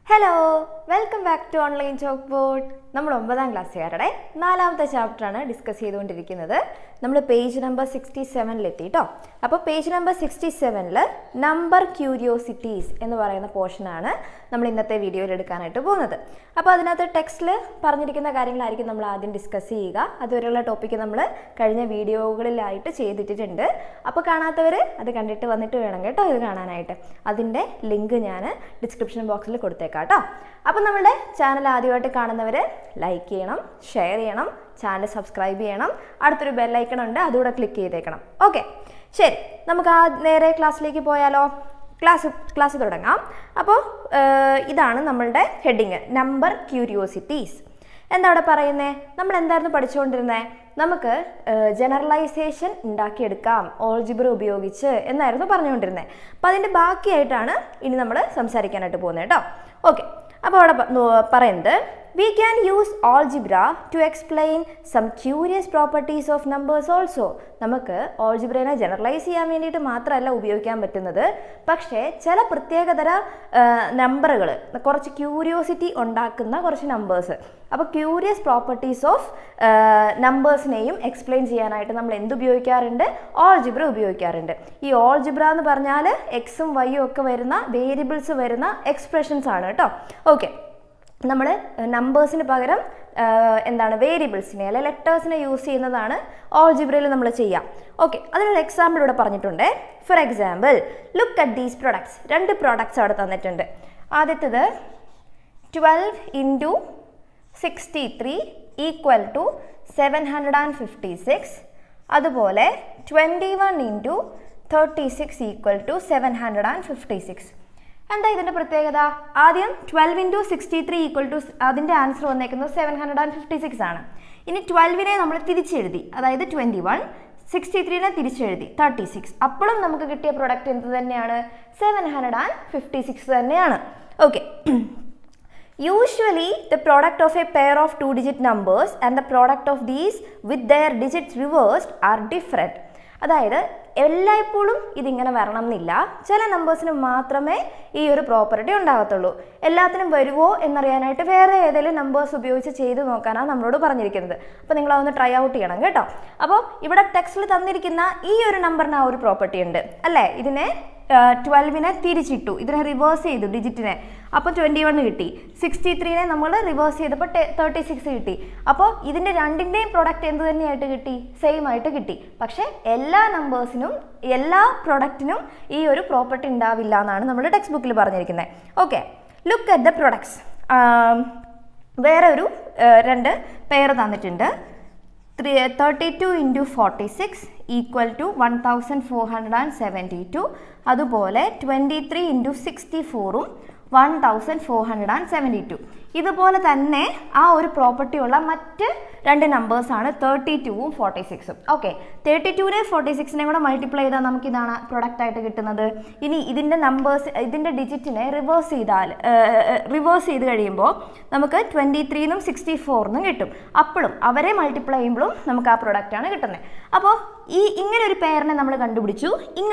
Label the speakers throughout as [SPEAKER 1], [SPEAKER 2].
[SPEAKER 1] Hello, welcome back to Online Chalkboard. നമ്മൾ 9ാം ക്ലാസ്സുകാരുടെ 4ാമത്തെ chapter ആണ് discuss ചെയ്തുകൊണ്ടിരിക്കുന്നത്. നമ്മൾ പേജ് നമ്പർ 67 എത്തി ട്ടോ. അപ്പോൾ പേജ് നമ്പർ 67 നമ്പർ ക്യൂരിയോസിറ്റീസ് എന്ന് പറയുന്ന പോർഷൻ ആണ് നമ്മൾ ഇന്നത്തെ വീഡിയോയിൽ എടുക്കാനായിട്ട് പോകുന്നത്. അപ്പോൾ അതിനകത്ത് ടെക്സ്റ്റിൽ പറഞ്ഞിരിക്കുന്ന കാര്യങ്ങളായിരിക്കും നമ്മൾ ആദ്യം ഡിസ്കസ് ചെയ്യുക. അതുവരെയുള്ള ടോപ്പിക്ക് നമ്മൾ കഴിഞ്ഞ വീഡിയോകളിലായിട്ട് ചെയ്തിട്ടുണ്ട്. അപ്പോൾ കാണാത്തവർ അത് കണ്ടിട്ട് വന്നിട്ട് വേണം കേട്ടോ ഇത് കാണാനായിട്ട്. അതിൻ്റെ ലിങ്ക് ഞാൻ ഡിസ്ക്രിപ്ഷൻ ബോക്സിൽ കൊടുത്തേക്കാം കേട്ടോ. അപ്പോൾ നമ്മുടെ ചാനൽ ആദ്യമായിട്ട് കാണുന്നവർ ലൈക്ക് ചെയ്യണം, ഷെയർ ചെയ്യണം, ചാനൽ സബ്സ്ക്രൈബ് ചെയ്യണം, അടുത്തൊരു ബെൽ ഐക്കൺ ഉണ്ട് അതുകൂടെ ക്ലിക്ക് ചെയ്തേക്കണം. ഓക്കെ, ശരി, നമുക്ക് നേരെ ക്ലാസ്സിലേക്ക് പോയാലോ. ക്ലാസ് തുടങ്ങാം. അപ്പോൾ ഇതാണ് നമ്മളുടെ ഹെഡിങ്, നമ്പർ ക്യൂരിയോസിറ്റീസ്. എന്താ അവിടെ പറയുന്നത്? നമ്മൾ എന്തായിരുന്നു പഠിച്ചുകൊണ്ടിരുന്നത്? നമുക്ക് ജനറലൈസേഷൻ ഉണ്ടാക്കിയെടുക്കാം ഓൾജിബ്ര ഉപയോഗിച്ച് എന്നായിരുന്നു പറഞ്ഞുകൊണ്ടിരുന്നത്. അപ്പോൾ അതിൻ്റെ ബാക്കിയായിട്ടാണ് ഇനി നമ്മൾ സംസാരിക്കാനായിട്ട് പോകുന്നത് കേട്ടോ. ഓക്കെ, അപ്പോൾ അവിടെ പറയുന്നത് we can use algebra to explain some curious properties of numbers also. നമുക്ക് ഓൾജിബ്രനെ ജനറലൈസ് ചെയ്യാൻ വേണ്ടിയിട്ട് മാത്രമല്ല ഉപയോഗിക്കാൻ പറ്റുന്നത്, പക്ഷേ ചില പ്രത്യേകതര നമ്പറുകൾ, കുറച്ച് ക്യൂരിയോസിറ്റി ഉണ്ടാക്കുന്ന കുറച്ച് നമ്പേഴ്സ്, അപ്പോൾ ക്യൂരിയസ് പ്രോപ്പർട്ടീസ് ഓഫ് നമ്പേഴ്സിനെയും എക്സ്പ്ലെയിൻ ചെയ്യാനായിട്ട് നമ്മൾ എന്തുപയോഗിക്കാറുണ്ട്? ഓൾജിബ്ര ഉപയോഗിക്കാറുണ്ട്. ഈ ഓൾജിബ്ര എന്ന് പറഞ്ഞാൽ എക്സും വൈയും ഒക്കെ വരുന്ന വേരിയബിൾസ് വരുന്ന എക്സ്പ്രഷൻസ് ആണ് കേട്ടോ. ഓക്കെ, നമ്മൾ നമ്പേഴ്സിന് പകരം എന്താണ് വേരിയബിൾസിനെ അല്ലെ ലെറ്റേഴ്സിനെ യൂസ് ചെയ്യുന്നതാണ് ഓൾജിബ്രയിൽ നമ്മൾ ചെയ്യാം. ഓക്കെ, അതിനൊരു എക്സാമ്പിൾ ഇവിടെ പറഞ്ഞിട്ടുണ്ട്. For example, look at these products. രണ്ട് പ്രോഡക്ട്സ് അവിടെ തന്നിട്ടുണ്ട്. ആദ്യത്തേത് 12 ഇൻറ്റു 63 ഈക്വൽ ടു 756. അതുപോലെ 21 ഇൻറ്റു 36 ഈക്വൽ ടു 756. എന്താ ഇതിൻ്റെ പ്രത്യേകത? ആദ്യം 12 ഇൻറ്റു 63 ഈക്വൽ ടു, അതിൻ്റെ ആൻസർ വന്നേക്കുന്നത് 756 ആണ്. ഇനി 12നെ നമ്മൾ തിരിച്ചെഴുതി, അതായത് 21, 63നെ തിരിച്ചെഴുതി 36. അപ്പോഴും നമുക്ക് കിട്ടിയ പ്രൊഡക്റ്റ് എന്ത് തന്നെയാണ്? 756 തന്നെയാണ്. Okay, usually the product of a pair of two-digit numbers and the product of these with their digits reversed are different. അതായത് എല്ലായ്പ്പോഴും ഇതിങ്ങനെ വരണം എന്നില്ല. ചില നമ്പേഴ്സിന് മാത്രമേ ഈ ഒരു പ്രോപ്പർട്ടി ഉണ്ടാകത്തുള്ളൂ. എല്ലാത്തിനും വരുമോ എന്നറിയാനായിട്ട് വേറെ ഏതെങ്കിലും നമ്പേഴ്സ് ഉപയോഗിച്ച് ചെയ്ത് നോക്കാനാണ് നമ്മളോട് പറഞ്ഞിരിക്കുന്നത്. അപ്പോൾ നിങ്ങൾ അതൊന്ന് ട്രൈ ഔട്ട് ചെയ്യണം കേട്ടോ. അപ്പോൾ ഇവിടെ ടെക്സ്റ്റിൽ തന്നിരിക്കുന്ന ഈ ഒരു നമ്പറിന് ആ ഒരു പ്രോപ്പർട്ടി ഉണ്ട് അല്ലേ? ഇതിനെ 12നെ തിരിച്ചിട്ടു, ഇതിനെ റിവേഴ്സ് ചെയ്തു ഡിജിറ്റിനെ, അപ്പോൾ 21 കിട്ടി. 63നെ നമ്മൾ റിവേഴ്സ് ചെയ്തപ്പോൾ 36 കിട്ടി. അപ്പോൾ ഇതിൻ്റെ രണ്ടിൻ്റെയും പ്രൊഡക്റ്റ് എന്ത് തന്നെയായിട്ട് കിട്ടി? സെയിം ആയിട്ട് കിട്ടി. പക്ഷേ എല്ലാ നമ്പേഴ്സിനും എല്ലാ പ്രൊഡക്റ്റിനും ഈ ഒരു പ്രോപ്പർട്ടി ഉണ്ടാവില്ല എന്നാണ് നമ്മുടെ ടെക്സ്റ്റ് ബുക്കിൽ പറഞ്ഞിരിക്കുന്നത്. Okay, look at the products. വേറെ ഒരു രണ്ട് പെയർ തന്നിട്ടുണ്ട്. 32 ഇൻറ്റു 46 ഈക്വൽ ടു 1472. അതുപോലെ 23 ഇൻറ്റു 64ഉം 1472. ഇതുപോലെ തന്നെ ആ ഒരു പ്രോപ്പർട്ടി ഉള്ള മറ്റ് രണ്ട് നമ്പേഴ്സാണ് 32ഉം 46ഉം. ഓക്കെ, 32നെ 46നെ കൂടെ മൾട്ടിപ്ലൈ ചെയ്താൽ നമുക്ക് ഇതാണ് പ്രൊഡക്റ്റ് ആയിട്ട് കിട്ടുന്നത്. ഇനി ഇതിൻ്റെ നമ്പേഴ്സ്, ഇതിൻ്റെ ഡിജിറ്റിനെ റിവേഴ്സ് ചെയ്ത് കഴിയുമ്പോൾ നമുക്ക് 23നും 64നും കിട്ടും. അപ്പോഴും അവരെ മൾട്ടിപ്ലൈ ചെയ്യുമ്പോഴും നമുക്ക് ആ പ്രൊഡക്റ്റാണ് കിട്ടുന്നത്. അപ്പോൾ ഇങ്ങനൊരു പെയറിനെ നമ്മൾ കണ്ടുപിടിച്ചു,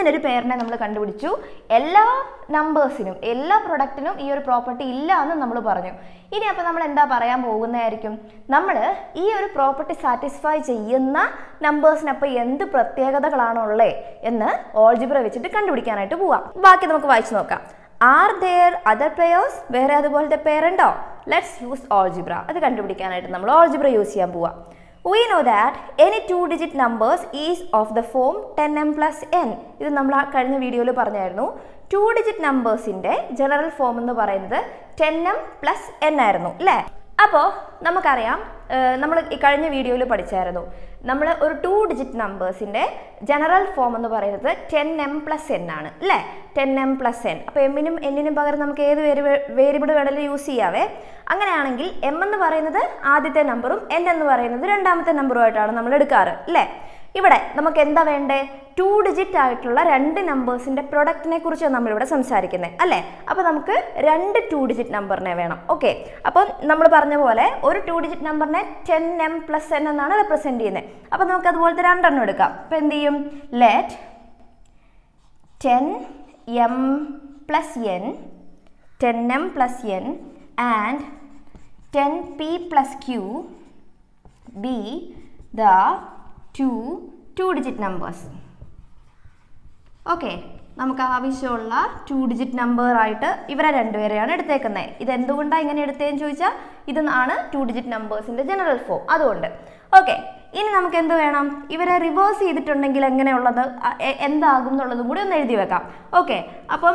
[SPEAKER 1] എല്ലാ നമ്പേഴ്സിനും എല്ലാ പ്രൊഡക്റ്റിനും ഈ ഒരു പ്രോപ്പർട്ടി ഇല്ല എന്ന് നമ്മൾ പറഞ്ഞു. ഇനി അപ്പോൾ നമ്മൾ എന്താ പറയാൻ പോകുന്നതായിരിക്കും? നമ്മൾ ഈ ഒരു പ്രോപ്പർട്ടി സാറ്റിസ്ഫൈ ചെയ്യുന്ന നമ്പേഴ്സിനപ്പോൾ എന്ത് പ്രത്യേകതകളാണുള്ളത് എന്ന് ഓൾജിബ്ര വെച്ചിട്ട് കണ്ടുപിടിക്കാനായിട്ട് പോവാം. ബാക്കി നമുക്ക് വായിച്ചു നോക്കാം. Are there other pairs? വേറെ അതുപോലത്തെ പെയർ ഉണ്ടോ? Let's use algebra. അത് കണ്ടുപിടിക്കാനായിട്ട് നമ്മൾ ഓൾജിബ്ര യൂസ് ചെയ്യാൻ പോവാം. We know that any two-digit numbers is of the form 10m plus n. ഇത് നമ്മൾ കഴിഞ്ഞ വീഡിയോയിൽ പറഞ്ഞായിരുന്നു. 2-digit നമ്പേഴ്സിൻ്റെ ജനറൽ ഫോം എന്ന് പറയുന്നത് 10m plus n ആയിരുന്നു അല്ലേ? അപ്പോൾ നമുക്കറിയാം, നമ്മൾ കഴിഞ്ഞ വീഡിയോയിൽ പഠിച്ചായിരുന്നു, നമ്മൾ ഒരു 2-digit നമ്പേഴ്സിൻ്റെ ജനറൽ ഫോം എന്ന് പറയുന്നത് 10m plus n ആണ് അല്ലേ? 10m plus n. അപ്പോൾ എമ്മിനും എന്നിനും പകരം നമുക്ക് ഏത് വേരിയബിൾ വേണമെങ്കിലും യൂസ് ചെയ്യാവേ. അങ്ങനെയാണെങ്കിൽ എം എന്ന് പറയുന്നത് ആദ്യത്തെ നമ്പറും n എന്ന് പറയുന്നത് രണ്ടാമത്തെ നമ്പറുമായിട്ടാണ് നമ്മൾ എടുക്കാറ് അല്ലേ? ഇവിടെ നമുക്ക് എന്താ വേണ്ടേ? 2-digit ആയിട്ടുള്ള രണ്ട് നമ്പേഴ്സിൻ്റെ പ്രൊഡക്റ്റിനെ കുറിച്ചാണ് നമ്മളിവിടെ സംസാരിക്കുന്നത് അല്ലേ? അപ്പോൾ നമുക്ക് രണ്ട് 2-digit നമ്പറിനെ വേണം. ഓക്കെ, അപ്പോൾ നമ്മൾ പറഞ്ഞ പോലെ ഒരു 2-digit നമ്പറിനെ 10m plus n എന്നാണ് റെപ്രസെൻറ്റ് ചെയ്യുന്നത്. അപ്പോൾ നമുക്ക് അതുപോലത്തെ രണ്ടെണ്ണം എടുക്കാം. അപ്പോൾ എന്ത് ചെയ്യും? Let 10m plus n 10m plus n and 10p plus q be the two digit numbers. Okay, നമുക്ക് ആവശ്യമുള്ള 2 ഡിജിറ്റ് നമ്പർ ആയിട്ട് ഇവരെ രണ്ടുപേരെയാണ് എടുത്തേക്കുന്നത്. ഇത് എന്തുകൊണ്ടാണ് ഇങ്ങനെ എടുത്തതെന്ന് ചോദിച്ചാൽ ഇതാണ് 2 ഡിജിറ്റ് നമ്പേഴ്സിൻ്റെ ജനറൽ ഫോം. അതുകൊണ്ട് ഓക്കെ, ഇനി നമുക്ക് എന്ത് വേണം? ഇവരെ റിവേഴ്സ് ചെയ്തിട്ടുണ്ടെങ്കിൽ എങ്ങനെയുള്ളത് എന്താകും എന്നുള്ളതും കൂടി ഒന്ന് എഴുതി വെക്കാം. ഓക്കെ, അപ്പം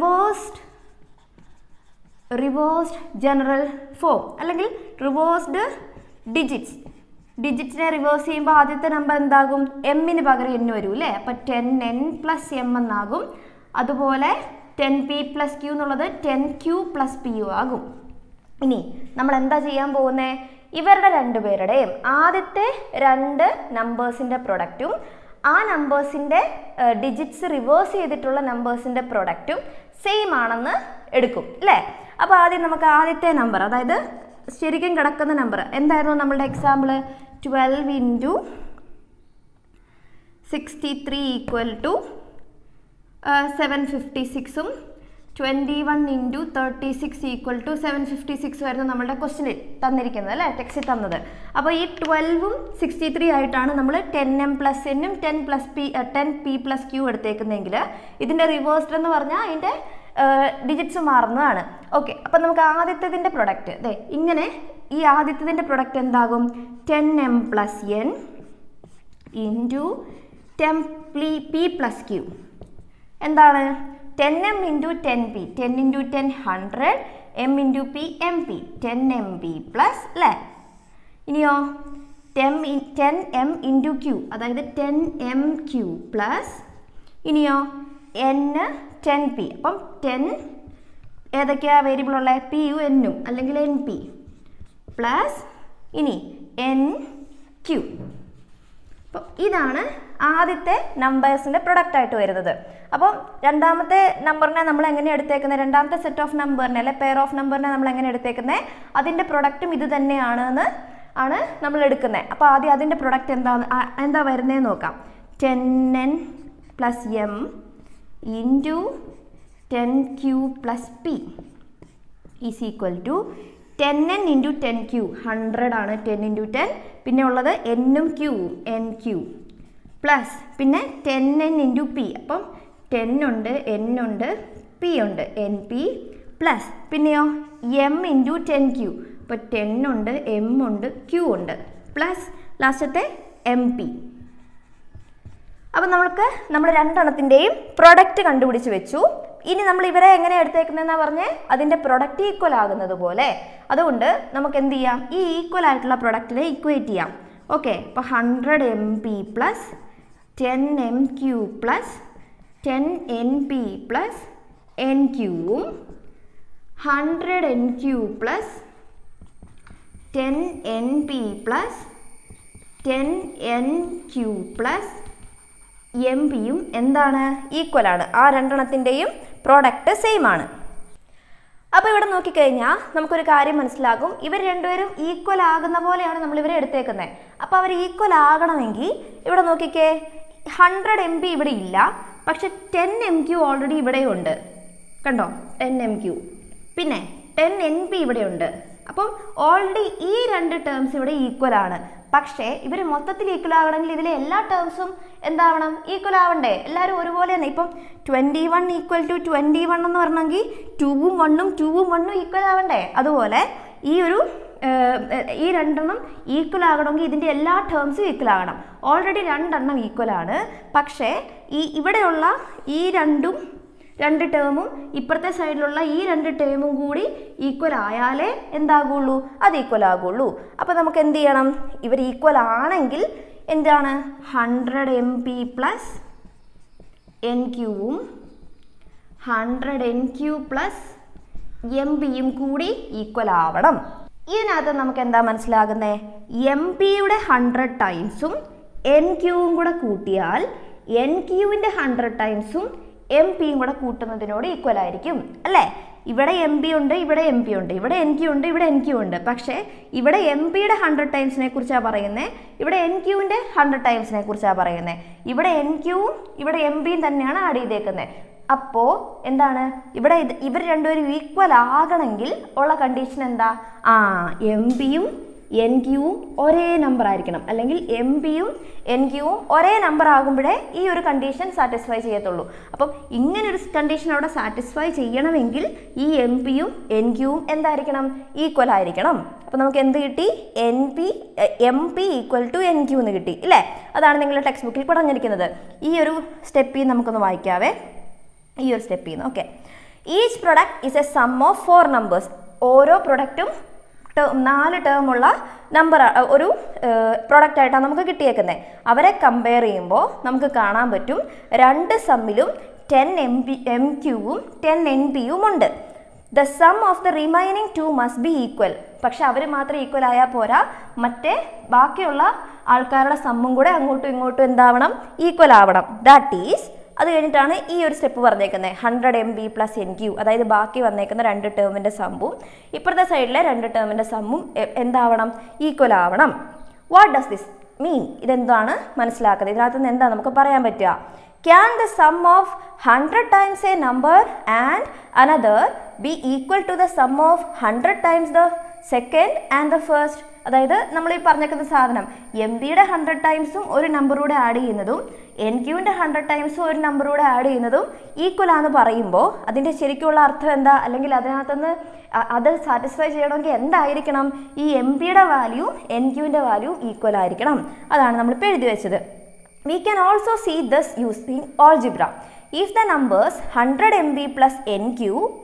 [SPEAKER 1] റിവേഴ്സ്ഡ് ജനറൽ ഫോം അല്ലെങ്കിൽ റിവേഴ്സ്ഡ് ഡിജിറ്റ്സിനെ റിവേഴ്സ് ചെയ്യുമ്പോൾ ആദ്യത്തെ നമ്പർ എന്താകും? എമ്മിന് പകരം n വരും അല്ലേ? അപ്പം 10n പ്ലസ് എം എന്നാകും. അതുപോലെ 10p പ്ലസ് ക്യൂ എന്നുള്ളത് 10q പ്ലസ് പി യു ആകും. ഇനി നമ്മൾ എന്താ ചെയ്യാൻ പോകുന്നത്? ഇവരുടെ രണ്ടുപേരുടെയും ആദ്യത്തെ 2 നമ്പേഴ്സിൻ്റെ പ്രൊഡക്റ്റും ആ നമ്പേഴ്സിൻ്റെ ഡിജിറ്റ്സ് റിവേഴ്സ് ചെയ്തിട്ടുള്ള നമ്പേഴ്സിൻ്റെ പ്രൊഡക്റ്റും സെയിം ആണെന്ന് എടുക്കും അല്ലേ? അപ്പോൾ ആദ്യം നമുക്ക് ആദ്യത്തെ നമ്പർ, അതായത് ശരിക്കും കിടക്കുന്ന നമ്പർ എന്തായിരുന്നു നമ്മളുടെ എക്സാമ്പിൾ? 12 ഇൻറ്റു 63 ഈക്വൽ ടു 756ഉം 21 ഇൻറ്റു 36 ഈക്വൽ ടു 756 ആയിരുന്നു നമ്മളുടെ ക്വസ്റ്റ്യനിൽ തന്നിരിക്കുന്നത് അല്ലേ, ടെക്സ്റ്റിൽ തന്നത്. അപ്പോൾ ഈ 12ഉം 63 ആയിട്ടാണ് നമ്മൾ 10m പ്ലസ് എന്നും 10p പ്ലസ് ക്യൂ എടുത്തേക്കുന്നതെങ്കിൽ ഇതിൻ്റെ റിവേഴ്സ്ഡ് എന്ന് പറഞ്ഞാൽ അതിൻ്റെ ഡിജിറ്റ്സ് മാറുന്നതാണ്. ഓക്കെ, അപ്പം നമുക്ക് ആദ്യത്തേതിൻ്റെ പ്രൊഡക്റ്റ് അതെ ഇങ്ങനെ, ഈ ആദ്യത്തേതിൻ്റെ പ്രൊഡക്റ്റ് എന്താകും? 10m plus n into 10p plus q. എന്താണ്? 10m into 10p, 10 into 10 100, m into p mp, 10mp plus അല്ലേ? ഇനിയോ 10m ഇൻറ്റു q, അതായത് 10mq പ്ലസ് ഇനിയോ n 10p. അപ്പം 10 ഏതൊക്കെയാ വേരിയബിൾ ഉള്ളത്? p യു എന്നും അല്ലെങ്കിൽ np പ്ലസ് ഇനി nq. അപ്പം ഇതാണ് ആദ്യത്തെ നമ്പേഴ്സിൻ്റെ പ്രൊഡക്റ്റ് ആയിട്ട് വരുന്നത്. അപ്പം രണ്ടാമത്തെ നമ്പറിനെ നമ്മൾ എങ്ങനെ എടുത്തേക്കുന്നത്? രണ്ടാമത്തെ സെറ്റ് ഓഫ് നമ്പറിനെ അല്ലെ പെയർ ഓഫ് നമ്പറിനെ നമ്മൾ എങ്ങനെ എടുത്തേക്കുന്നത്? അതിൻ്റെ പ്രൊഡക്റ്റും ഇത് തന്നെയാണെന്ന് ആണ് നമ്മൾ എടുക്കുന്നത്. അപ്പോൾ ആദ്യം അതിൻ്റെ പ്രൊഡക്റ്റ് എന്താ വരുന്നതെന്ന് നോക്കാം. 10n plus m into 10q plus p is equal to 10n into 10q 100 ആണ്. 10 ഇൻറ്റു 10 പിന്നെ ഉള്ളത് എന്നും ക്യൂവും nq പ്ലസ് പിന്നെ 10n ഇൻറ്റു p. അപ്പം 10 ഉണ്ട്, n ഉണ്ട്, p ഉണ്ട്, np പ്ലസ് പിന്നെയോ m ഇൻറ്റു 10q. അപ്പോൾ 10 ഉണ്ട്, m ഉണ്ട്, q ഉണ്ട് പ്ലസ് ലാസ്റ്റത്തെ mp. അപ്പം നമ്മൾ രണ്ടെണ്ണത്തിൻ്റെയും പ്രൊഡക്റ്റ് കണ്ടുപിടിച്ച് വെച്ചു. ഇനി നമ്മൾ ഇവരെ എങ്ങനെ എടുത്തേക്കുന്നതെന്നാണ് പറഞ്ഞേ? അതിൻ്റെ പ്രൊഡക്റ്റ് ഈക്വൽ ആകുന്നത് പോലെ. അതുകൊണ്ട് നമുക്ക് എന്ത് ചെയ്യാം? ഈ ഈക്വൽ ആയിട്ടുള്ള പ്രൊഡക്റ്റിനെ ഇക്വേറ്റ് ചെയ്യാം. ഓക്കെ, അപ്പോൾ 100mp plus 10mq plus 10np plus nqവും 100nq plus 10np plus 10nq plus mpയും എന്താണ്? ഈക്വൽ ആണ്. ആ രണ്ടെണ്ണത്തിൻ്റെയും പ്രോഡക്റ്റ് സെയിം ആണ്. അപ്പോൾ ഇവിടെ നോക്കിക്കഴിഞ്ഞാൽ നമുക്കൊരു കാര്യം മനസ്സിലാകും. ഇവർ രണ്ടുപേരും ഈക്വൽ ആകുന്ന പോലെയാണ് നമ്മൾ ഇവരെ എടുത്തേക്കുന്നത്. അപ്പോൾ അവർ ഈക്വൽ ആകണമെങ്കിൽ ഇവിടെ നോക്കിക്കേ, 100mp ഇവിടെ ഇല്ല, പക്ഷെ 10mq ഓൾറെഡി ഇവിടെ ഉണ്ട്. കണ്ടോ? 10mq പിന്നെ 10np ഇവിടെ ഉണ്ട്. അപ്പം ഓൾറെഡി ഈ രണ്ട് ടേംസ് ഇവിടെ ഈക്വൽ ആണ്. പക്ഷേ ഇവർ മൊത്തത്തിൽ ഈക്വൽ ആകണമെങ്കിൽ ഇതിലെ എല്ലാ ടേംസും എന്താവണം? ഈക്വൽ ആവണ്ടേ? എല്ലാവരും ഒരുപോലെ തന്നെ. ഇപ്പം 21 ഈക്വൽ ടു 21 എന്ന് പറഞ്ഞെങ്കിൽ 2ഉം 1ഉം 2ഉം 1ഉം ഈക്വൽ ആവണ്ടേ? അതുപോലെ ഈ രണ്ടെണ്ണം ഈക്വൽ ആകണമെങ്കിൽ ഇതിൻ്റെ എല്ലാ ടേംസും ഈക്വൽ ആകണം. ഓൾറെഡി രണ്ടെണ്ണം ഈക്വൽ ആണ്. പക്ഷേ ഇവിടെയുള്ള ഈ രണ്ട് ടേമും ഇപ്പുറത്തെ സൈഡിലുള്ള ഈ രണ്ട് ടേമും കൂടി ഈക്വൽ ആയാലേ എന്താകുള്ളൂ? അത് ഈക്വൽ ആകുള്ളൂ. അപ്പോൾ നമുക്ക് എന്ത് ചെയ്യണം? ഇവർ ഈക്വൽ ആണെങ്കിൽ എന്താണ്? 100mp പ്ലസ് nqവും 100nq പ്ലസ് mpയും കൂടി ഈക്വൽ ആവണം. ഇതിനകത്ത് നമുക്ക് എന്താ മനസ്സിലാകുന്നത്? mpയുടെ 100 ടൈംസും nqവും കൂടെ കൂട്ടിയാൽ nqവിൻ്റെ 100 ടൈംസും mpയും കൂടെ കൂട്ടുന്നതിനോട് ഈക്വൽ ആയിരിക്കും അല്ലേ? ഇവിടെ mp ഉണ്ട്, ഇവിടെ mp ഉണ്ട്, ഇവിടെ nq ഉണ്ട്, ഇവിടെ nq ഉണ്ട്. പക്ഷേ ഇവിടെ mpയുടെ 100 ടൈംസിനെ കുറിച്ചാണ് പറയുന്നത്, ഇവിടെ nqവിൻ്റെ 100 ടൈംസിനെ കുറിച്ചാണ് പറയുന്നത്. ഇവിടെ nqവും ഇവിടെ mpയും തന്നെയാണ് ആഡ് ചെയ്തേക്കുന്നത്. അപ്പോൾ എന്താണ് ഇവിടെ ഇവർ രണ്ടുപേരും ഈക്വൽ ആകണമെങ്കിൽ ഉള്ള കണ്ടീഷൻ എന്താ? എം പിയും എൻ ക്യൂവും ഒരേ നമ്പർ ആയിരിക്കണം, അല്ലെങ്കിൽ എം പിയും എൻ ക്യൂവും ഒരേ നമ്പർ ആകുമ്പോഴേ ഈ ഒരു കണ്ടീഷൻ സാറ്റിസ്ഫൈ ചെയ്യത്തുള്ളൂ. അപ്പം ഇങ്ങനൊരു കണ്ടീഷൻ അവിടെ സാറ്റിസ്ഫൈ ചെയ്യണമെങ്കിൽ ഈ എം പിയും എൻ ക്യൂവും എന്തായിരിക്കണം? ഈക്വൽ ആയിരിക്കണം. അപ്പം നമുക്ക് എന്ത് കിട്ടി? M p equal to n q എന്ന് കിട്ടി ഇല്ലേ? അതാണ് നിങ്ങളുടെ ടെക്സ്റ്റ് ബുക്കിൽ പറഞ്ഞിരിക്കുന്നത്. ഈ ഒരു സ്റ്റെപ്പിൽ നമുക്കൊന്ന് വായിക്കാവേ. ഈ ഒരു സ്റ്റെപ്പിൽ നിന്ന് okay. Each product is a sum of 4 numbers. ഓരോ പ്രൊഡക്റ്റും 4 ടേമുള്ള നമ്പർ ഒരു പ്രൊഡക്റ്റ് ആയിട്ടാണ് നമുക്ക് കിട്ടിയേക്കുന്നത്. അവരെ കമ്പയർ ചെയ്യുമ്പോൾ നമുക്ക് കാണാൻ പറ്റും 2 സമ്മിലും 10 എം ക്യൂവും 10 എൻ പിയും ഉണ്ട്. The sum of the remaining 2 must be equal. പക്ഷെ അവർ മാത്രം ഈക്വൽ ആയാൽ പോരാ, മറ്റേ ബാക്കിയുള്ള ആൾക്കാരുടെ സമ്മും കൂടെ അങ്ങോട്ടും ഇങ്ങോട്ടും എന്താവണം? ഈക്വൽ ആവണം. ദാറ്റ് ഈസ്, അത് കഴിഞ്ഞിട്ടാണ് ഈ ഒരു സ്റ്റെപ്പ് പറഞ്ഞേക്കുന്നത്. 100 MB പ്ലസ് എൻ ക്യൂ, അതായത് ബാക്കി വന്നേക്കുന്ന 2 ടേമിൻ്റെ സമ്മും ഇപ്പുറത്തെ സൈഡിലെ 2 ടേമിൻ്റെ സമ്മും എന്താവണം? ഈക്വൽ ആവണം. What does this mean? ഇതെന്താണ് മനസ്സിലാക്കുന്നത്? ഇതിനകത്ത് നിന്ന് എന്താ നമുക്ക് പറയാൻ പറ്റുക? Can the sum of 100 times a number and another be equal to the sum of 100 times the second and the first? അതായത് നമ്മൾ ഈ പറഞ്ഞേക്കുന്ന സാധനം എം ബിയുടെ 100 ടൈംസും ഒരു നമ്പറൂടെ ആഡ് ചെയ്യുന്നതും എൻ ക്യൂവിൻ്റെ 100 ടൈംസും ഒരു നമ്പറൂടെ ആഡ് ചെയ്യുന്നതും ഈക്വൽ ആണെന്ന് പറയുമ്പോൾ അതിൻ്റെ ശരിക്കുള്ള അർത്ഥം എന്താ? അല്ലെങ്കിൽ അതിനകത്തുനിന്ന് അത് സാറ്റിസ്ഫൈ ചെയ്യണമെങ്കിൽ എന്തായിരിക്കണം? ഈ എം ബിയുടെ വാല്യൂ എൻ ക്യൂവിൻ്റെ വാല്യൂ ഈക്വൽ ആയിരിക്കണം. അതാണ് നമ്മളിപ്പോൾ എഴുതി വെച്ചത്. We can also see this using algebra. If the numbers 100 MB plus NQ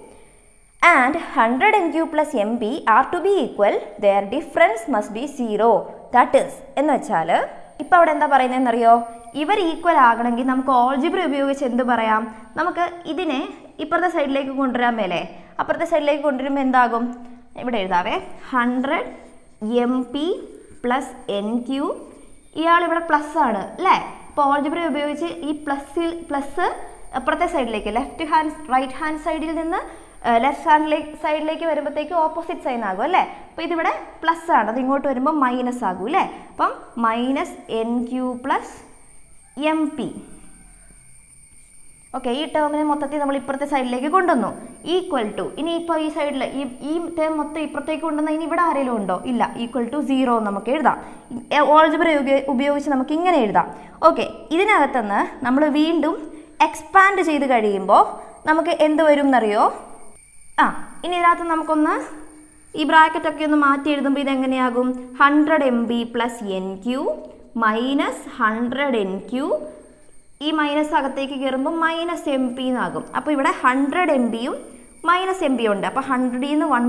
[SPEAKER 1] and 100 NQ plus MB are to be equal, their difference must be 0. That is, എന്ന് വെച്ചാൽ ഇപ്പോൾ അവിടെ എന്താ പറയുന്നതെന്നറിയോ? ഇവർ ഈക്വൽ ആകണമെങ്കിൽ നമുക്ക് ഓൾജിബ്ര ഉപയോഗിച്ച് എന്ത് പറയാം? നമുക്ക് ഇതിനെ ഇപ്പുറത്തെ സൈഡിലേക്ക് കൊണ്ടുവരാൻ മേലേ. അപ്പുറത്തെ സൈഡിലേക്ക് കൊണ്ടുവരുമ്പോൾ എന്താകും? ഇവിടെ എഴുതാവേ. 100 MP പ്ലസ് NQ. ഇയാളിവിടെ പ്ലസ് ആണ് അല്ലേ? അപ്പോൾ ഓൾജിബ്ര ഉപയോഗിച്ച് ഈ പ്ലസ് അപ്പുറത്തെ സൈഡിലേക്ക് റൈറ്റ് ഹാൻഡ് സൈഡിൽ നിന്ന് ലെഫ്റ്റ് സൈഡിലേക്ക് വരുമ്പോഴത്തേക്ക് ഓപ്പോസിറ്റ് സൈൻ ആകും അല്ലേ? അപ്പോൾ ഇതിവിടെ പ്ലസ് ആണ്, അത് ഇങ്ങോട്ട് വരുമ്പോൾ മൈനസ് ആകും അല്ലേ? അപ്പം minus n q plus m p. Okay, ഈ ടേമിനെ മൊത്തത്തിൽ നമ്മൾ ഇപ്പുറത്തെ സൈഡിലേക്ക് കൊണ്ടുവന്നു. ഈക്വൽ ടു, ഇനി ഇപ്പോൾ ഈ സൈഡിൽ ഈ ടേം മൊത്തം ഇപ്പുറത്തേക്ക് കൊണ്ടുവന്നാൽ ഇനി ഇവിടെ ആരെങ്കിലും ഉണ്ടോ? ഇല്ല. ഈക്വൽ ടു 0 നമുക്ക് എഴുതാം. ഓൾജിബ്ര ഉപയോഗിച്ച് നമുക്ക് ഇങ്ങനെ എഴുതാം. ഓക്കെ, ഇതിനകത്തുനിന്ന് നമ്മൾ വീണ്ടും എക്സ്പാൻഡ് ചെയ്ത് കഴിയുമ്പോൾ നമുക്ക് എന്ത് വരും എന്നറിയോ? ഇനി ഇതിനകത്ത് നമുക്കൊന്ന് ഈ ബ്രാക്കറ്റൊക്കെ ഒന്ന് മാറ്റി എഴുതുമ്പോൾ ഇതെങ്ങനെയാകും? 100 MB plus n q minus 100 n q. ഈ മൈനസ് അകത്തേക്ക് കയറുമ്പോൾ മൈനസ് എം പി എന്നാകും. അപ്പോൾ ഇവിടെ 100 MBയും മൈനസ് എം ബി ഉണ്ട്. അപ്പോൾ 100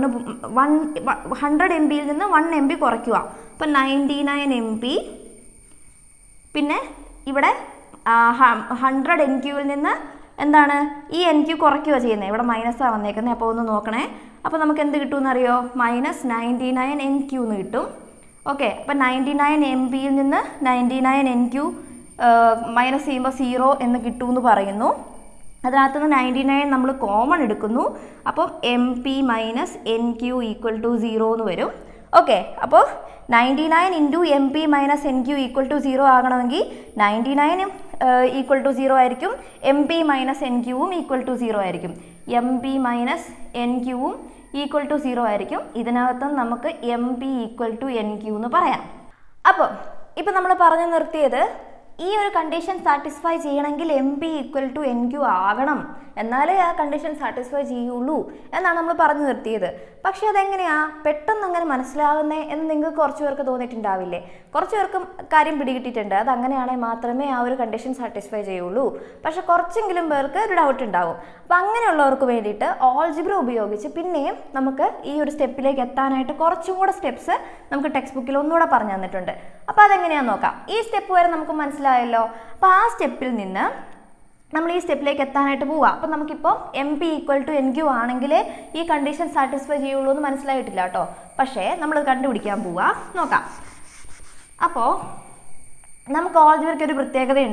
[SPEAKER 1] MBയിൽ നിന്ന് 1 MB കുറയ്ക്കുക. അപ്പോൾ 99 MB. പിന്നെ ഇവിടെ 100 NQവിൽ നിന്ന് എന്താണ്? ഈ എൻ ക്യൂ കുറയ്ക്കുക ചെയ്യുന്നത്. ഇവിടെ മൈനസാണ് വന്നേക്കുന്നത്. അപ്പോൾ ഒന്ന് നോക്കണേ. അപ്പോൾ നമുക്ക് എന്ത് കിട്ടുമെന്നറിയോ? മൈനസ് 99 NQ എന്ന് കിട്ടും. ഓക്കെ, അപ്പോൾ 99 MBയിൽ നിന്ന് 99 NQ മൈനസ് ചെയ്യുമ്പോൾ 0 എന്ന് കിട്ടുമെന്ന് പറയുന്നു. അതിനകത്ത് നിന്ന് 99 നമ്മൾ കോമൺ എടുക്കുന്നു. അപ്പോൾ m p minus n q equal to 0 എന്ന് വരും. ഓക്കെ, അപ്പോൾ 99 into m p minus n q equal to 0 ആകണമെങ്കിൽ 99 ഈക്വൽ ടു 0 ആയിരിക്കും, എം പി മൈനസ് എൻ ക്യൂവും ഈക്വൽ ടു 0 ആയിരിക്കും. എം പി മൈനസ് എൻ ക്യൂവും ഈക്വൽ ടു 0 ആയിരിക്കും. ഇതിനകത്തും നമുക്ക് m p equal to n q എന്ന് പറയാം. അപ്പോൾ ഇപ്പം നമ്മൾ പറഞ്ഞു നിർത്തിയത് ഈ ഒരു കണ്ടീഷൻ സാറ്റിസ്ഫൈ ചെയ്യണമെങ്കിൽ M p equal to n q ആകണം, എന്നാലേ ആ കണ്ടീഷൻ സാറ്റിസ്ഫൈ ചെയ്യുള്ളൂ എന്നാണ് നമ്മൾ പറഞ്ഞു നിർത്തിയത്. പക്ഷേ അതെങ്ങനെയാണ് പെട്ടെന്ന് അങ്ങനെ മനസ്സിലാകുന്നേ എന്ന് നിങ്ങൾക്ക് കുറച്ച് പേർക്ക് തോന്നിയിട്ടുണ്ടാവില്ലേ? കുറച്ച് പേർക്കും കാര്യം പിടികിട്ടിയിട്ടുണ്ട്, അതങ്ങനെയാണെങ്കിൽ മാത്രമേ ആ ഒരു കണ്ടീഷൻ സാറ്റിസ്ഫൈ ചെയ്യുള്ളൂ. പക്ഷെ കുറച്ചെങ്കിലും പേർക്ക് ഒരു ഡൗട്ട് ഉണ്ടാവും. അപ്പം അങ്ങനെയുള്ളവർക്ക് വേണ്ടിയിട്ട് ഓൾജിബ്ര ഉപയോഗിച്ച് പിന്നെയും നമുക്ക് ഈ ഒരു സ്റ്റെപ്പിലേക്ക് എത്താനായിട്ട് കുറച്ചും കൂടെ സ്റ്റെപ്സ് നമുക്ക് ടെക്സ്റ്റ് ബുക്കിൽ ഒന്നുകൂടെ പറഞ്ഞു തന്നിട്ടുണ്ട്. അപ്പോൾ അതെങ്ങനെയാണെന്ന് നോക്കാം. ഈ സ്റ്റെപ്പ് വരെ നമുക്ക് മനസ്സിലായല്ലോ. അപ്പോൾ ആ സ്റ്റെപ്പിൽ നിന്ന് നമ്മൾ ഈ സ്റ്റെപ്പിലേക്ക് എത്താനായിട്ട് പോവുക. അപ്പോൾ നമുക്കിപ്പോൾ m p equal to n q ആണെങ്കിൽ ഈ കണ്ടീഷൻ സാറ്റിസ്ഫൈ ചെയ്യുള്ളൂ എന്ന് മനസ്സിലായിട്ടില്ല കേട്ടോ. പക്ഷേ നമ്മളത് കണ്ടുപിടിക്കാൻ പോവുക. നോക്കാം. അപ്പോൾ നമുക്ക് ഓൾജിബ്രയ്ക്ക് ഒരു പ്രത്യേകതയുണ്ട്.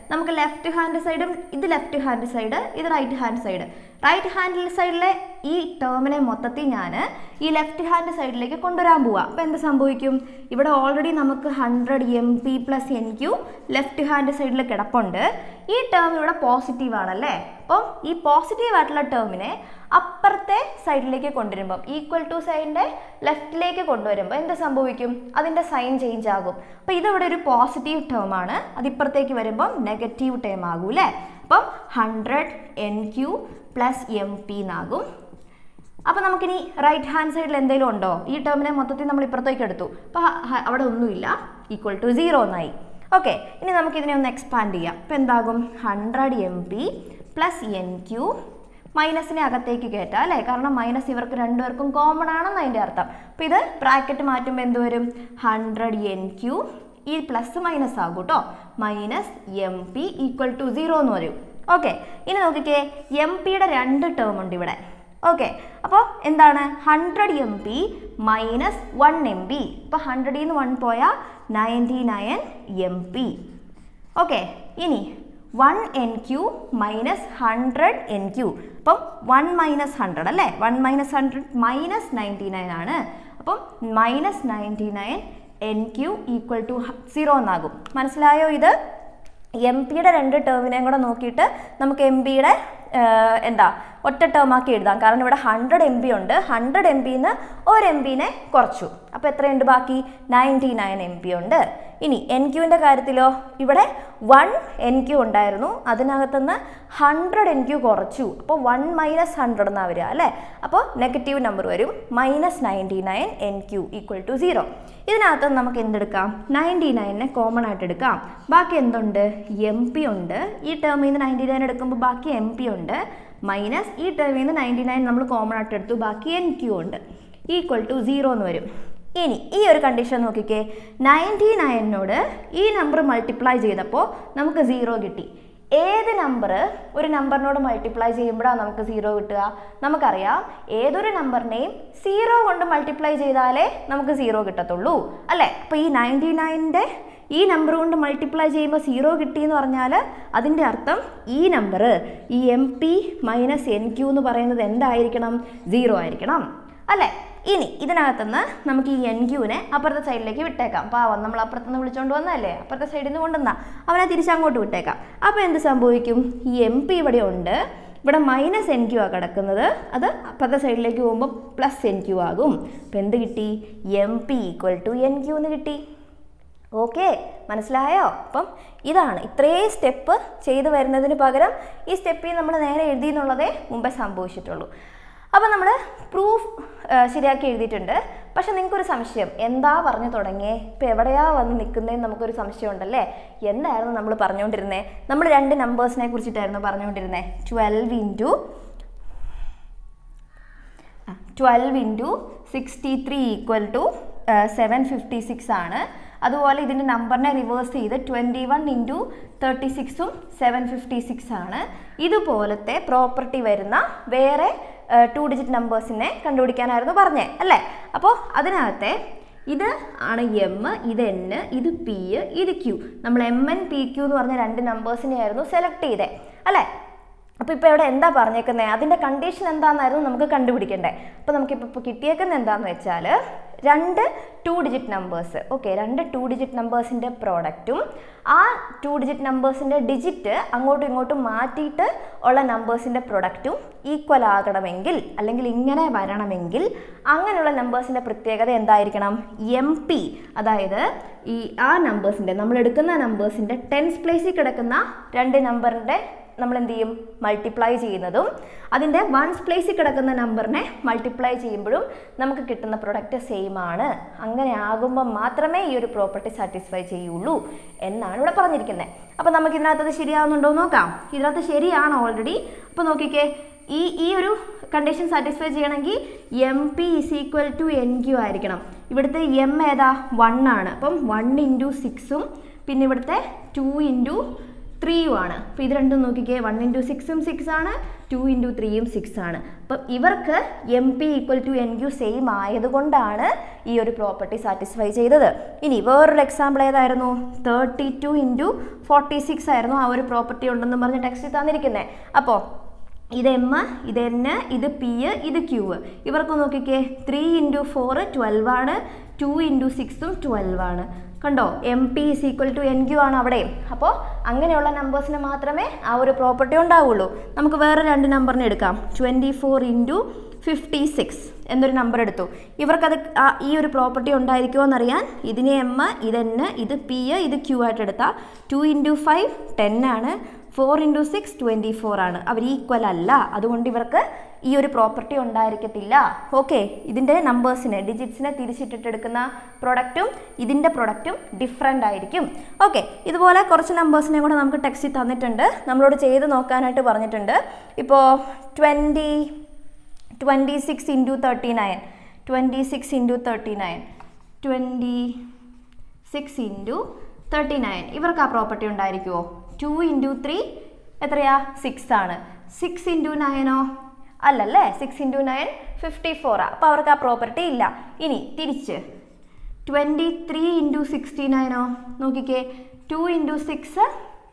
[SPEAKER 1] നമുക്ക് ലെഫ്റ്റ് ഹാൻഡ് സൈഡും ഇത് ലെഫ്റ്റ് ഹാൻഡ് സൈഡ്, ഇത് right hand side. Right hand സൈഡിലെ ഈ ടേമിനെ മൊത്തത്തിൽ ഞാൻ ഈ ലെഫ്റ്റ് ഹാൻഡ് സൈഡിലേക്ക് കൊണ്ടുവരാൻ പോവാം. അപ്പോൾ എന്ത് സംഭവിക്കും? ഇവിടെ ഓൾറെഡി നമുക്ക് 100 MP + NQ ലെഫ്റ്റ് ഹാൻഡ് സൈഡിൽ കിടപ്പുണ്ട്. ഈ ടേം ഇവിടെ പോസിറ്റീവ് ആണല്ലേ. അപ്പം ഈ പോസിറ്റീവ് ആയിട്ടുള്ള ടേമിനെ അപ്പുറത്തെ സൈഡിലേക്ക് കൊണ്ടുവരുമ്പം ഈക്വൽ ടു സൈഡിൻ്റെ ലെഫ്റ്റിലേക്ക് കൊണ്ടുവരുമ്പോൾ എന്ത് സംഭവിക്കും? അതിൻ്റെ സൈൻ ചേഞ്ച് ആകും. അപ്പോൾ ഇതിവിടെ ഒരു പോസിറ്റീവ് ടേം ആണ്, അതിപ്പുറത്തേക്ക് വരുമ്പം നെഗറ്റീവ് ടേം ആകും അല്ലേ. അപ്പം 100 NQ + MP എന്നാകും. അപ്പോൾ നമുക്കിനി റൈറ്റ് ഹാൻഡ് സൈഡിൽ എന്തെങ്കിലും ഉണ്ടോ? ഈ ടേമിനെ മൊത്തത്തിൽ നമ്മൾ ഇപ്പുറത്തേക്ക് എടുത്തു. അപ്പോൾ അവിടെ ഒന്നുമില്ല, ഈക്വൽ ടു 0 എന്നായി. ഓക്കെ, ഇനി നമുക്കിതിനെ ഒന്ന് എക്സ്പാൻഡ് ചെയ്യാം. അപ്പോൾ എന്താകും? 100 MP + NQ, മൈനസിനെ അകത്തേക്ക് കയറ്റാം അല്ലേ, കാരണം മൈനസ് ഇവർക്ക് രണ്ടുപേർക്കും കോമൺ ആണെന്ന് അതിൻ്റെ അർത്ഥം. അപ്പോൾ ഇത് ബ്രാക്കറ്റ് മാറ്റുമ്പോൾ എന്ത് വരും? 100 NQ, ഈ പ്ലസ് മൈനസ് ആകും കേട്ടോ, -MP = 0 എന്ന് വരും. ഓക്കെ, ഇനി നോക്കിക്കേ, MP-യുടെ 2 ടേം ഉണ്ട് ഇവിടെ. ഓക്കെ, അപ്പോൾ എന്താണ്? 100 MP - 1 MP. ഇപ്പോൾ 100ൽ നിന്ന് 1 പോയാൽ 99 MP. ഓക്കെ, ഇനി 1 NQ - 100 NQ. അപ്പം 1 - 100 അല്ലേ, 1 - 100 -99 ആണ്. അപ്പം -99 NQ = 0 എന്നാകും. മനസ്സിലായോ? ഇത് MP-യുടെ 2 ടേമിനെയും കൂടെ നോക്കിയിട്ട് നമുക്ക് MP-യുടെ എന്താ ഒറ്റ ടേമാക്കി എഴുതാം. കാരണം ഇവിടെ 100 MP ഉണ്ട്, 100 MPന്ന് 1 MPനെ കുറച്ചു. അപ്പോൾ എത്രയുണ്ട് ബാക്കി? 99 MP ഉണ്ട്. ഇനി NQവിൻ്റെ കാര്യത്തിലോ, ഇവിടെ 1 NQ ഉണ്ടായിരുന്നു, അതിനകത്തുനിന്ന് 100 NQ കുറച്ചു. അപ്പോൾ 1 - 100 എന്നാണ് വരിക അല്ലേ. അപ്പോൾ നെഗറ്റീവ് നമ്പർ വരും, -99 NQ = 0. ഇതിനകത്ത് നമുക്ക് എന്തെടുക്കാം? 99നെ കോമൺ ആയിട്ട് എടുക്കാം. ബാക്കി എന്തുണ്ട്? MP ഉണ്ട്. ഈ ടേമിൽ നിന്ന് 99 എടുക്കുമ്പോൾ ബാക്കി MP ഉണ്ട്, മൈനസ് ഈ ടേമിൽ നിന്ന് 99 നമ്മൾ കോമൺ ആയിട്ട് എടുത്തു, ബാക്കി NQ ഉണ്ട്, =0 എന്ന് വരും. ഇനി ഈ ഒരു കണ്ടീഷൻ നോക്കിക്കേ, 99നോട് ഈ നമ്പർ മൾട്ടിപ്ലൈ ചെയ്തപ്പോൾ നമുക്ക് 0 കിട്ടി. ഏത് നമ്പർ ഒരു നമ്പറിനോട് മൾട്ടിപ്ലൈ ചെയ്യുമ്പോഴാണ് നമുക്ക് 0 കിട്ടുക? നമുക്കറിയാം, ഏതൊരു നമ്പറിനെയും 0 കൊണ്ട് മൾട്ടിപ്ലൈ ചെയ്താലേ നമുക്ക് 0 കിട്ടത്തുള്ളൂ അല്ലേ. അപ്പോൾ ഈ 99ൻ്റെ ഈ നമ്പർ കൊണ്ട് മൾട്ടിപ്ലൈ ചെയ്യുമ്പോൾ 0 കിട്ടിയെന്ന് പറഞ്ഞാൽ അതിൻ്റെ അർത്ഥം ഈ നമ്പർ, ഈ MP - NQ എന്ന് പറയുന്നത് എന്തായിരിക്കണം? 0 ആയിരിക്കണം അല്ലേ. ഇനി ഇതിനകത്തുനിന്ന് നമുക്ക് ഈ NQവിനെ അപ്പുറത്തെ സൈഡിലേക്ക് വിട്ടേക്കാം. പാവം, നമ്മൾ അപ്പുറത്തുനിന്ന് വിളിച്ചുകൊണ്ട് വന്നതല്ലേ, അപ്പുറത്തെ സൈഡിൽ നിന്ന് കൊണ്ടുവന്നാൽ അവനെ തിരിച്ചങ്ങോട്ട് വിട്ടേക്കാം. അപ്പോൾ എന്ത് സംഭവിക്കും? ഈ MP ഇവിടെ ഉണ്ട്, ഇവിടെ -NQ ആണ് കിടക്കുന്നത്, അത് അപ്പുറത്തെ സൈഡിലേക്ക് പോകുമ്പോൾ +NQ ആകും. അപ്പോൾ എന്ത് കിട്ടി? MP = NQ എന്ന് കിട്ടി. ഓക്കെ, മനസ്സിലായോ? അപ്പം ഇതാണ് ഇത്രയും സ്റ്റെപ്പ് ചെയ്ത് വരുന്നതിന് പകരം ഈ സ്റ്റെപ്പിൽ നമ്മൾ നേരെ എഴുതി എന്നുള്ളതേ മുമ്പേ സംഭവിച്ചിട്ടുള്ളൂ. അപ്പോൾ നമ്മൾ പ്രൂഫ് ശരിയാക്കി എഴുതിയിട്ടുണ്ട്. പക്ഷെ നിങ്ങൾക്കൊരു സംശയം, എന്താ പറഞ്ഞു തുടങ്ങിയേ, ഇപ്പോൾ എവിടെയാ വന്ന് നിൽക്കുന്നതെന്ന് നമുക്കൊരു സംശയം ഉണ്ടല്ലേ. എന്തായിരുന്നു നമ്മൾ പറഞ്ഞുകൊണ്ടിരുന്നത്? നമ്മൾ 2 നമ്പേഴ്സിനെ കുറിച്ചിട്ടായിരുന്നു പറഞ്ഞുകൊണ്ടിരുന്നത്. 12 × 63 = 756 ആണ്. അതുപോലെ ഇതിൻ്റെ നമ്പറിനെ റിവേഴ്സ് ചെയ്ത് 21 × 36 756 ആണ്. ഇതുപോലത്തെ പ്രോപ്പർട്ടി വരുന്ന വേറെ 2 ഡിജിറ്റ് നമ്പേഴ്സിനെ കണ്ടുപിടിക്കാനായിരുന്നു പറഞ്ഞേ അല്ലേ. അപ്പോൾ അതിനകത്തെ ഇത് ആണ് M, ഇത് N, ഇത് P, ഇത് Q. നമ്മൾ MN PQ എന്ന് പറഞ്ഞ 2 നമ്പേഴ്സിനെ ആയിരുന്നു സെലക്ട് ചെയ്തേ അല്ലേ. അപ്പോൾ ഇപ്പോൾ ഇവിടെ എന്താ പറഞ്ഞേക്കുന്നത്? അതിൻ്റെ കണ്ടീഷൻ എന്താണെന്നായിരുന്നു നമുക്ക് കണ്ടുപിടിക്കണ്ടേ. അപ്പോൾ നമുക്കിപ്പോൾ കിട്ടിയേക്കുന്നത് എന്താണെന്ന് വെച്ചാൽ 2 2 ഡിജിറ്റ് നമ്പേഴ്സ്. ഓക്കെ, 2 2 ഡിജിറ്റ് നമ്പേഴ്സിൻ്റെ പ്രോഡക്റ്റും ആ 2 ഡിജിറ്റ് നമ്പേഴ്സിൻ്റെ ഡിജിറ്റ് അങ്ങോട്ടും ഇങ്ങോട്ടും മാറ്റിയിട്ട് ഉള്ള നമ്പേഴ്സിൻ്റെ പ്രൊഡക്റ്റും ഈക്വൽ ആകണമെങ്കിൽ, അല്ലെങ്കിൽ ഇങ്ങനെ വരണമെങ്കിൽ, അങ്ങനെയുള്ള നമ്പേഴ്സിൻ്റെ പ്രത്യേകത എന്തായിരിക്കണം? MP, അതായത് ആ നമ്പേഴ്സിൻ്റെ, നമ്മൾ എടുക്കുന്ന നമ്പേഴ്സിൻ്റെ 10th പ്ലേസിൽ കിടക്കുന്ന 2 നമ്പറിൻ്റെ നമ്മൾ എന്ത് ചെയ്യും? മൾട്ടിപ്ലൈ ചെയ്യുന്നതും അതിൻ്റെ 1st പ്ലേസിൽ കിടക്കുന്ന നമ്പറിനെ മൾട്ടിപ്ലൈ ചെയ്യുമ്പോഴും നമുക്ക് കിട്ടുന്ന പ്രൊഡക്റ്റ് സെയിം ആണ്. അങ്ങനെ ആകുമ്പോൾ മാത്രമേ ഈ ഒരു പ്രോപ്പർട്ടി സാറ്റിസ്ഫൈ ചെയ്യുള്ളൂ എന്നാണ് ഇവിടെ പറഞ്ഞിരിക്കുന്നത്. അപ്പോൾ നമുക്ക് ഇതിനകത്തത് ശരിയാവുന്നുണ്ടോ നോക്കാം. ഇതിനകത്ത് ശരിയാണ് ഓൾറെഡി. അപ്പോൾ നോക്കിക്കേ, ഈ ഒരു കണ്ടീഷൻ സാറ്റിസ്ഫൈ ചെയ്യണമെങ്കിൽ MP = NQ ആയിരിക്കണം. ഇവിടുത്തെ M ഏതാ? 1 ആണ്. അപ്പം 1 × 6ഉം പിന്നെ ഇവിടുത്തെ 2 × 3 ആണ്. അപ്പോൾ ഇത് രണ്ടും നോക്കിക്കേ, 1 × 6 6 ആണ്, 2 × 3 6 ആണ്. അപ്പം ഇവർക്ക് MP = NQ സെയിം ആയതുകൊണ്ടാണ് ഈ ഒരു പ്രോപ്പർട്ടി സാറ്റിസ്ഫൈ ചെയ്തത്. ഇനി വേറൊരു എക്സാമ്പിൾ ഏതായിരുന്നു? 32 × 46 ആയിരുന്നു ആ ഒരു പ്രോപ്പർട്ടി ഉണ്ടെന്ന് പറഞ്ഞ് ടെക്സ്റ്റ് തന്നിരിക്കുന്നത്. അപ്പോൾ ഇത് M, ഇത് N, ഇത് P, ഇത് Q. ഇവർക്ക് നോക്കിക്കേ, 3 × 4 12 ആണ്, 2 × 6 12 ആണ്. കണ്ടോ, MP = NQ ആണ് അവിടെ. അപ്പോൾ അങ്ങനെയുള്ള നമ്പേഴ്സിന് മാത്രമേ ആ ഒരു പ്രോപ്പർട്ടി ഉണ്ടാവുള്ളൂ. നമുക്ക് വേറെ രണ്ട് നമ്പറിനെ എടുക്കാം. 24 × 56 എന്നൊരു നമ്പർ എടുത്തു. ഇവർക്കത് ഈ ഒരു പ്രോപ്പർട്ടി ഉണ്ടായിരിക്കുമോ എന്നറിയാൻ ഇതിനെ M, ഇത് N, ഇത് P, ഇത് Q ആയിട്ട് എടുത്താൽ 2 × 5 10 ആണ്, 4 × 6 24 ആണ്. അവർ ഈക്വൽ അല്ല, അതുകൊണ്ട് ഇവർക്ക് ഈ ഒരു പ്രോപ്പർട്ടി ഉണ്ടായിരിക്കത്തില്ല. ഓക്കെ, ഇതിൻ്റെ നമ്പേഴ്സിനെ ഡിജിറ്റ്സിനെ തിരിച്ചിട്ടെടുക്കുന്ന പ്രൊഡക്റ്റും ഇതിൻ്റെ പ്രൊഡക്റ്റും ഡിഫറെൻ്റ് ആയിരിക്കും. ഓക്കെ, ഇതുപോലെ കുറച്ച് നമ്പേഴ്സിനെ കൂടെ നമുക്ക് ടെക്സ്റ്റിൽ തന്നിട്ടുണ്ട്, നമ്മളോട് ചെയ്ത് നോക്കാനായിട്ട് പറഞ്ഞിട്ടുണ്ട്. ഇപ്പോൾ 26 × 39 26 × 39 26 × 39 ഇവർക്ക് ആ പ്രോപ്പർട്ടി ഉണ്ടായിരിക്കുമോ? 2 × 3 എത്രയാ? 6 ആണ്. 6 × 9 അല്ലല്ലേ, 6 × 9 54. അപ്പോൾ അവർക്ക് ആ പ്രോപ്പർട്ടി ഇല്ല. ഇനി തിരിച്ച് 23 × 69 നോക്കിക്കേ, 2 × 6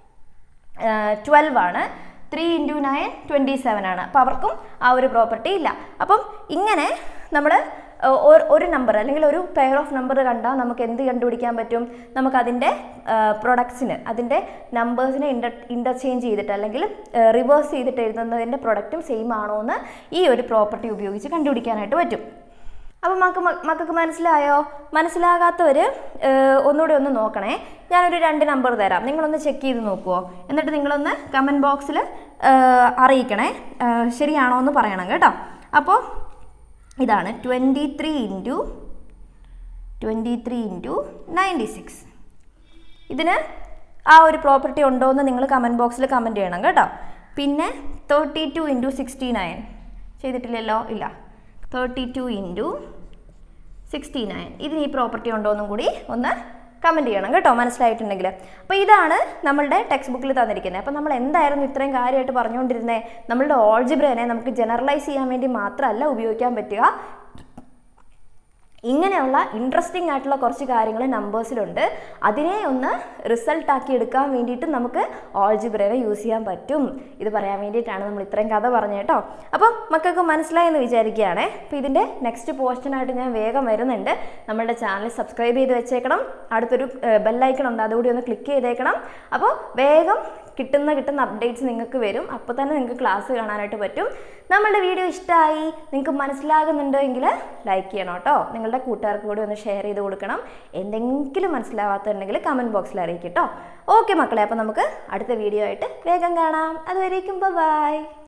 [SPEAKER 1] 12 ആണ്, 3 × 9 27 ആണ്. അപ്പോൾ അവർക്കും ആ ഒരു പ്രോപ്പർട്ടി ഇല്ല. അപ്പം ഇങ്ങനെ നമ്മൾ ഒരു നമ്പർ അല്ലെങ്കിൽ ഒരു പെയർ ഓഫ് നമ്പർ കണ്ടാൽ നമുക്ക് എന്ത് കണ്ടുപിടിക്കാൻ പറ്റും? നമുക്ക് അതിൻ്റെ പ്രൊഡക്ട്സിന്, അതിൻ്റെ നമ്പേഴ്സിനെ ഇൻ്റർചേഞ്ച് ചെയ്തിട്ട് അല്ലെങ്കിൽ റിവേഴ്സ് ചെയ്തിട്ട് എഴുതുന്നതിൻ്റെ പ്രൊഡക്റ്റും സെയിം ആണോ എന്ന് ഈ ഒരു പ്രോപ്പർട്ടി ഉപയോഗിച്ച് കണ്ടുപിടിക്കാനായിട്ട് പറ്റും. അപ്പോൾ മക്കൾക്ക് മനസ്സിലായോ? മനസ്സിലാകാത്തവർ ഒന്നുകൂടി ഒന്ന് നോക്കണേ. ഞാനൊരു 2 നമ്പർ തരാം, നിങ്ങളൊന്ന് ചെക്ക് ചെയ്ത് നോക്കുമോ? എന്നിട്ട് നിങ്ങളൊന്ന് കമൻറ്റ് ബോക്സിൽ അറിയിക്കണേ, ശരിയാണോ എന്ന് പറയണം കേട്ടോ. അപ്പോൾ ഇതാണ് 23 × 96. ഇതിന് ആ ഒരു പ്രോപ്പർട്ടി ഉണ്ടോ എന്ന് നിങ്ങൾ കമൻറ്റ് ബോക്സിൽ കമൻറ്റ് ചെയ്യണം കേട്ടോ. പിന്നെ 32 × 69 ചെയ്തിട്ടില്ലല്ലോ, ഇല്ല. 32 × 69 ഇതിന് ഈ പ്രോപ്പർട്ടി ഉണ്ടോ എന്നും കൂടി ഒന്ന് കമൻറ്റ് ചെയ്യണം കേട്ടോ, മനസ്സിലായിട്ടുണ്ടെങ്കിൽ. അപ്പോൾ ഇതാണ് നമ്മളുടെ ടെക്സ്റ്റ് ബുക്കിൽ തന്നിരിക്കുന്നത്. അപ്പോൾ നമ്മൾ എന്തായിരുന്നു ഇത്രയും കാര്യമായിട്ട് പറഞ്ഞുകൊണ്ടിരുന്നത്? നമ്മളുടെ ഓൾജിബ്രേനെ നമുക്ക് ജനറലൈസ് ചെയ്യാൻ വേണ്ടി മാത്രമല്ല ഉപയോഗിക്കാൻ പറ്റുക, ഇങ്ങനെയുള്ള ഇൻട്രസ്റ്റിംഗ് ആയിട്ടുള്ള കുറച്ച് കാര്യങ്ങൾ നമ്പേഴ്സിലുണ്ട്. അതിനെ ഒന്ന് റിസൾട്ടാക്കി എടുക്കാൻ വേണ്ടിയിട്ട് നമുക്ക് ഓൾജിബ്രയെ യൂസ് ചെയ്യാൻ പറ്റും. ഇത് പറയാൻ വേണ്ടിയിട്ടാണ് നമ്മൾ ഇത്രയും കഥ പറഞ്ഞത് കേട്ടോ. അപ്പം മക്കൾക്ക് മനസ്സിലായെന്ന് വിചാരിക്കുകയാണേ. അപ്പോൾ ഇതിൻ്റെ നെക്സ്റ്റ് പോസ്റ്റിനായിട്ട് ഞാൻ വേഗം വരുന്നുണ്ട്. നമ്മളുടെ ചാനൽ സബ്സ്ക്രൈബ് ചെയ്ത് വെച്ചേക്കണം, അടുത്തൊരു ബെല്ലൈക്കൺ ഉണ്ട്, അതുകൂടി ഒന്ന് ക്ലിക്ക് ചെയ്തേക്കണം. അപ്പോൾ വേഗം കിട്ടുന്ന അപ്ഡേറ്റ്സ് നിങ്ങൾക്ക് വരും. അപ്പോൾ തന്നെ നിങ്ങൾക്ക് ക്ലാസ് കാണാനായിട്ട് പറ്റും. നമ്മളുടെ വീഡിയോ ഇഷ്ടമായി, നിങ്ങൾക്ക് മനസ്സിലാകുന്നുണ്ടോ എങ്കിൽ ലൈക്ക് ചെയ്യണം കേട്ടോ. നിങ്ങളുടെ കൂട്ടുകാർക്ക് കൂടി ഒന്ന് ഷെയർ ചെയ്ത് കൊടുക്കണം. എന്തെങ്കിലും മനസ്സിലാവാത്തുണ്ടെങ്കിൽ കമൻറ്റ് ബോക്സിൽ അറിയിക്കും കേട്ടോ. ഓക്കെ മക്കളെ, അപ്പോൾ നമുക്ക് അടുത്ത വീഡിയോ ആയിട്ട് വേഗം കാണാം. അതുവരേക്കും ബൈ.